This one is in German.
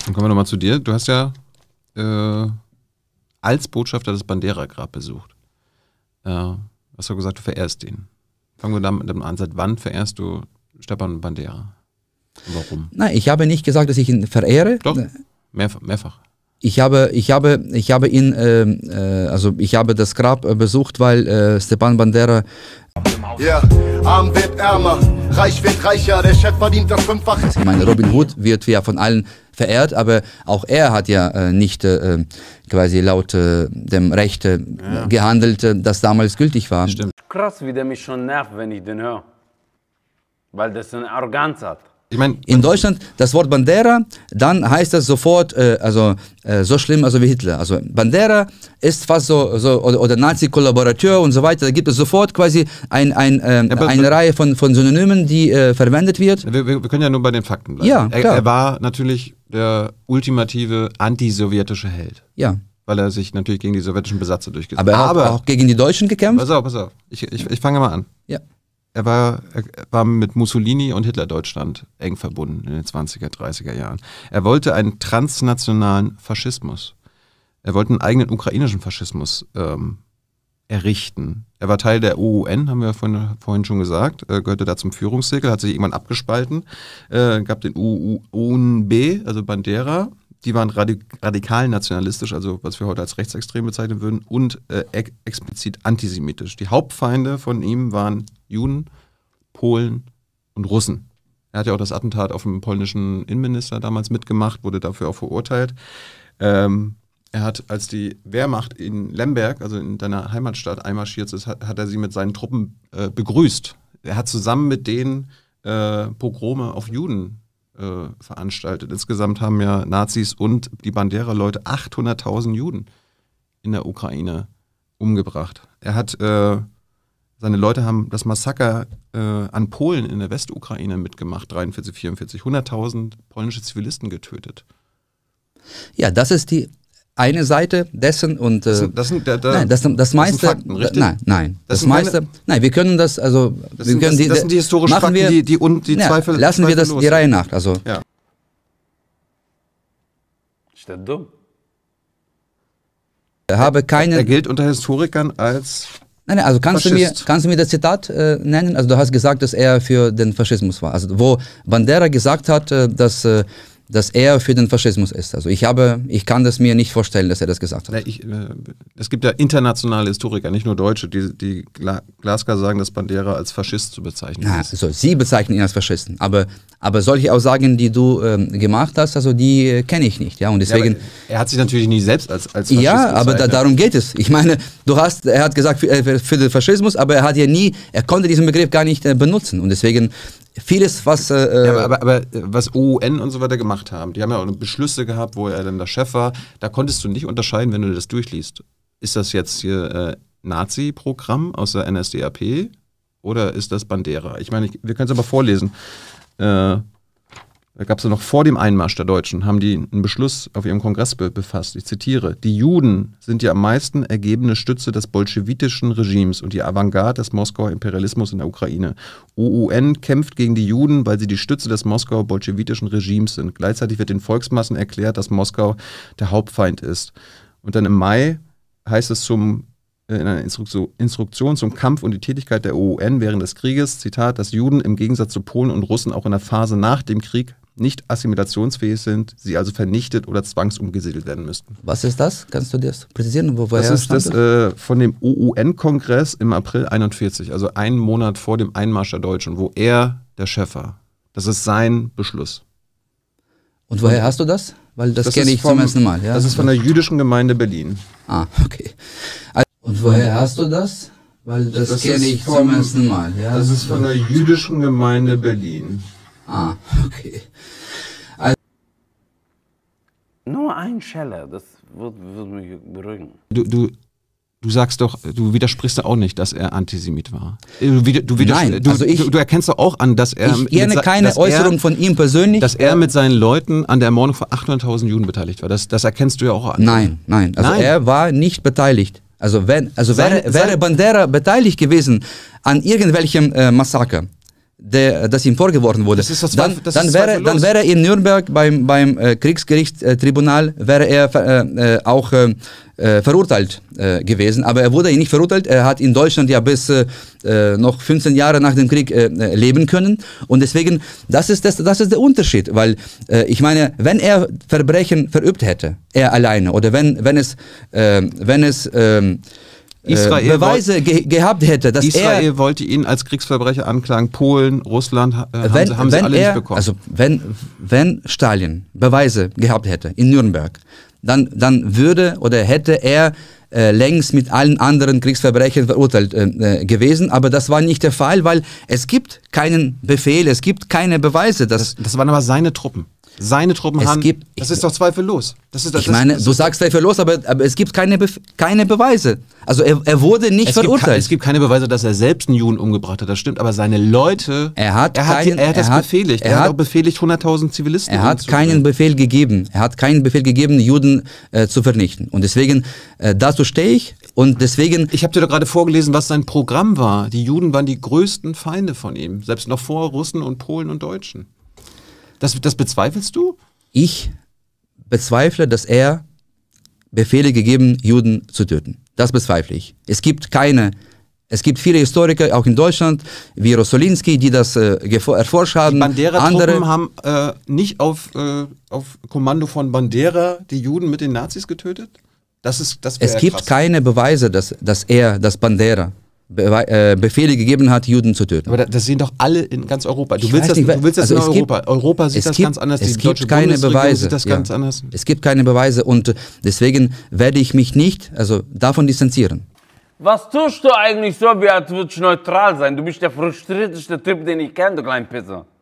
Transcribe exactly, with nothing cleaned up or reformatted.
Dann kommen wir nochmal zu dir. Du hast ja äh, als Botschafter das Bandera-Grab besucht. Äh, hast du gesagt, du verehrst ihn. Fangen wir damit an. Seit wann verehrst du Stepan Bandera? Und warum? Nein, ich habe nicht gesagt, dass ich ihn verehre. Doch, mehrfach. mehrfach. Ich habe, ich habe, ich habe ihn, äh, äh, also ich habe das Grab äh, besucht, weil äh, Stepan Bandera. Ja, arm wird ärmer, reich wird reicher, der Chef verdient das Fünffache. Ich meine, Robin Hood wird ja von allen verehrt, aber auch er hat ja äh, nicht äh, quasi laut äh, dem Recht äh, ja. gehandelt, äh, das damals gültig war. Stimmt. Krass, wie der mich schon nervt, wenn ich den höre. Weil das eine Arroganz hat. Ich mein, in Deutschland das Wort Bandera, dann heißt das sofort, äh, also äh, so schlimm also wie Hitler. Also Bandera ist fast so, so oder, oder Nazi-Kollaborateur und so weiter. Da gibt es sofort quasi ein, ein, äh, ja, eine Reihe von, von Synonymen, die äh, verwendet wird. Wir, wir, wir können ja nur bei den Fakten bleiben. Ja, er, er war natürlich der ultimative antisowjetische Held. Ja. Weil er sich natürlich gegen die sowjetischen Besatzer durchgesetzt hat. Aber er hat Aber auch gegen die Deutschen gekämpft? Pass auf, pass auf. Ich, ich, ich fange mal an. Ja. Er war, er war mit Mussolini und Hitler-Deutschland eng verbunden in den zwanziger, dreißiger Jahren. Er wollte einen transnationalen Faschismus. Er wollte einen eigenen ukrainischen Faschismus ähm, errichten. Er war Teil der O U N, haben wir vorhin, vorhin schon gesagt, er gehörte da zum Führungszirkel, hat sich irgendwann abgespalten, äh, gab den O U N B, also Bandera. Die waren radik radikal nationalistisch, also was wir heute als rechtsextrem bezeichnen würden, und äh, ex explizit antisemitisch. Die Hauptfeinde von ihm waren Juden, Polen und Russen. Er hat ja auch das Attentat auf den polnischen Innenminister damals mitgemacht, wurde dafür auch verurteilt. Ähm, er hat, als die Wehrmacht in Lemberg, also in deiner Heimatstadt, einmarschiert ist, hat, hat er sie mit seinen Truppen äh, begrüßt. Er hat zusammen mit denen äh, Pogrome auf Juden Äh, veranstaltet. Insgesamt haben ja Nazis und die Bandera-Leute achthunderttausend Juden in der Ukraine umgebracht. Er hat, äh, seine Leute haben das Massaker äh, an Polen in der Westukraine mitgemacht, dreiundvierzig, vierundvierzig, hunderttausend polnische Zivilisten getötet. Ja, das ist die eine Seite dessen und äh, das sind, das sind, da, da, nein, das, das meiste, das sind Fakten, richtig? nein, nein, das, das meiste, keine, nein, wir können das, also, das wir sind, können das, die, das sind die historischen machen Fakten, wir, die, die, und die ja, Zweifel, lassen Zweifel wir das los. die Reihe nach, also. Ja. Ist der dumm? Ich habe keinen, er gilt unter Historikern als Nein, nein, also kannst du, mir, Faschist. kannst du mir das Zitat äh, nennen? Also du hast gesagt, dass er für den Faschismus war. Also wo Bandera gesagt hat, äh, dass, äh, dass er für den Faschismus ist. Also ich habe, ich kann das mir nicht vorstellen, dass er das gesagt hat. Na, ich, äh, es gibt ja internationale Historiker, nicht nur Deutsche, die, die gla glasklar sagen, dass Bandera als Faschist zu bezeichnen Ja, ist. also Sie bezeichnen ihn als Faschisten, aber, aber solche Aussagen, die du ähm, gemacht hast, also die äh, kenne ich nicht. Ja, und deswegen, Ja, er hat sich natürlich nie selbst als, als Faschist ja, aber da, bezeichnet. darum geht es. Ich meine, du hast, er hat gesagt für, äh, für den Faschismus, aber er hat ja nie, er konnte diesen Begriff gar nicht äh, benutzen. Und deswegen vieles, was... Äh, ja, aber, aber, aber was O U N und so weiter gemacht haben, die haben ja auch Beschlüsse gehabt, wo er dann der Chef war, da konntest du nicht unterscheiden, wenn du das durchliest. Ist das jetzt hier äh, Nazi-Programm aus der N S D A P oder ist das Bandera? Ich meine, ich, wir können es aber vorlesen. Äh, Da gab es ja noch vor dem Einmarsch der Deutschen, haben die einen Beschluss auf ihrem Kongress be befasst. Ich zitiere: Die Juden sind die am meisten ergebene Stütze des bolschewitischen Regimes und die Avantgarde des Moskauer Imperialismus in der Ukraine. O U N kämpft gegen die Juden, weil sie die Stütze des Moskauer bolschewitischen Regimes sind. Gleichzeitig wird den Volksmassen erklärt, dass Moskau der Hauptfeind ist. Und dann im Mai heißt es zum in einer Instruktion zum Kampf und die Tätigkeit der O U N während des Krieges, Zitat, dass Juden im Gegensatz zu Polen und Russen auch in der Phase nach dem Krieg nicht assimilationsfähig sind, sie also vernichtet oder zwangsumgesiedelt werden müssten. Was ist das? Kannst du das präzisieren? Wo, das ist das äh, von dem O U N-Kongress im April einundvierzig, also einen Monat vor dem Einmarsch der Deutschen, wo er der Chef war. Das ist sein Beschluss. Und woher hast du das? Weil das, das kenne ich vom, zum ersten Mal. Ja? Das ist von der jüdischen Gemeinde Berlin. Ah, okay. Also, und woher hast du das? Weil das, das kenne ich vom, zum ersten Mal. Ja? Das ist von der jüdischen Gemeinde Berlin. Ah, okay. Also, nur ein Scheller, das wird, wird mich beruhigen. Du, du, du sagst doch, du widersprichst doch auch nicht, dass er Antisemit war. Du, du, Nein, du, also ich, du, du erkennst doch auch an, dass er... Ich gerne keine Äußerung er, von ihm persönlich. Dass er mit seinen Leuten an der Ermordung von achthunderttausend Juden beteiligt war. Das, das erkennst du ja auch an. Nein, nein. Also nein. Er war nicht beteiligt. Also, wenn, also sein, wäre, wäre sein, Bandera beteiligt gewesen an irgendwelchem äh, Massaker, der, das ihm vorgeworfen wurde. Das ist doch dann, zweif- das dann, ist wäre, zweifellos. dann wäre in Nürnberg beim, beim äh, Kriegsgerichtstribunal wäre er äh, äh, auch äh, äh, verurteilt äh, gewesen, aber er wurde nicht verurteilt. Er hat in Deutschland ja bis äh, noch fünfzehn Jahre nach dem Krieg äh, leben können und deswegen, das ist, das, das ist der Unterschied, weil äh, ich meine, wenn er Verbrechen verübt hätte, er alleine, oder wenn, wenn es, äh, wenn es ähm, Israel Beweise ge gehabt hätte, dass Israel er wollte ihn als Kriegsverbrecher anklagen, Polen, Russland äh, haben, wenn, sie, haben sie wenn alle er, nicht bekommen. also wenn, wenn Stalin Beweise gehabt hätte in Nürnberg, dann, dann würde oder hätte er äh, längst mit allen anderen Kriegsverbrechen verurteilt äh, gewesen, aber das war nicht der Fall, weil es gibt keinen Befehl, es gibt keine Beweise. Dass das, das waren aber seine Truppen. Seine Truppen Es haben, gibt- das ich- ist doch zweifellos. Das ist, das, ich meine, das, du sagst zweifellos, aber, aber es gibt keine, Bef keine Beweise. Also er, er wurde nicht es, gibt, ke- verurteilt. es gibt keine Beweise, dass er selbst einen Juden umgebracht hat, das stimmt, aber seine Leute, Er hat er hat, die- keinen- er hat das er hat- befehligt. er Er, hat hat- auch befehligt, hunderttausend Zivilisten Er hat umzubringen. keinen Befehl gegeben. Er hat keinen Befehl gegeben, Juden äh, zu vernichten. Und deswegen, äh, dazu stehe ich. Und deswegen, Ich habe dir doch gerade vorgelesen, was sein Programm war. Die Juden waren die größten Feinde von ihm, selbst noch vor Russen und Polen und Deutschen. Das, das bezweifelst du? ich bezweifle, dass er Befehle gegeben, Juden zu töten. Das bezweifle ich. Es gibt keine, es gibt viele Historiker, auch in Deutschland, wie Rossolinski, die das äh, erforscht haben. Bandera-Truppen haben äh, nicht auf, äh, auf Kommando von Bandera die Juden mit den Nazis getötet? Das ist, das Es wär gibt krass. keine Beweise, dass, dass er, dass Bandera Bewe äh, Befehle gegeben hat, Juden zu töten. Aber da- das sehen doch alle in ganz Europa. Du Ich willst weiß das, nicht, du willst das also in es Europa. gibt- Europa sieht es das gibt- ganz anders. Es Die gibt deutsche keine Bundesregierung Beweise. sieht das ja. ganz anders. Es gibt keine Beweise und deswegen werde ich mich nicht also davon distanzieren. Was tust du eigentlich so, wie als würdest du neutral sein? Du bist der frustrierteste Typ, den ich kenne, du kleine Pisser.